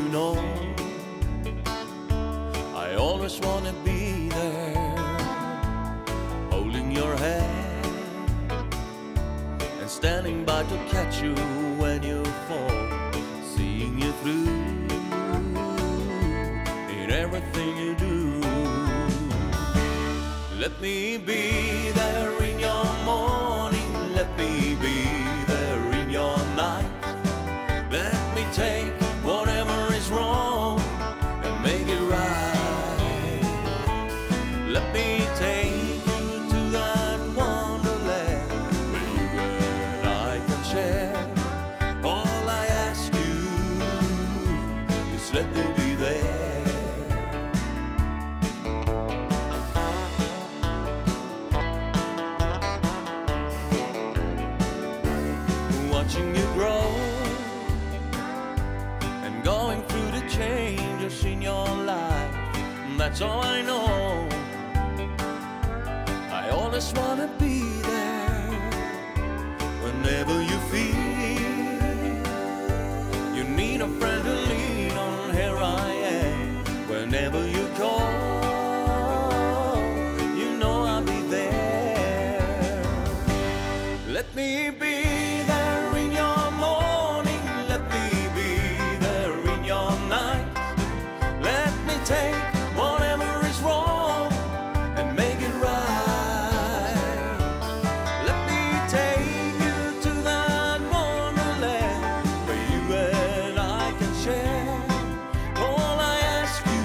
know I always wanna be there, holding your hand and standing by to catch you when you fall, seeing you through in everything you do. Let me be there in your morning, let me be there in your night. Let me take whatever is wrong and make it right. Let me take you to that wonderland where you and I can share. All I ask you is let me be there. Watching you grow and going through the changes in your life, that's all I know. I always wanna be there whenever you feel you need a friend to lean on. Here I am whenever you call, you know I'll be there. Let me be there in your morning, let me be there in your night. Let me take whatever is wrong and make it right. Let me take you to that wonderland where you and I can share. All I ask you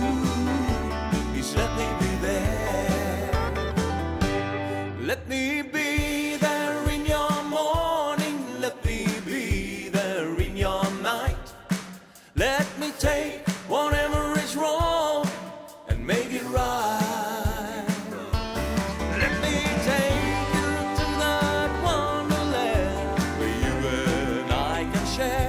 is let me be there. Let me be there in your morning, let me be there in your night. Let me take whatever is wrong and make it right. Let me take you to that wonderland where you and I can share.